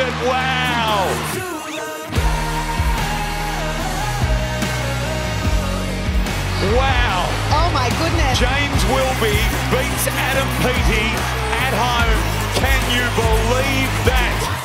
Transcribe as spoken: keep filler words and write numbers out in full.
it. Wow. Wow. Oh my goodness. James Wilby beats Adam Peaty at home. Can you believe that?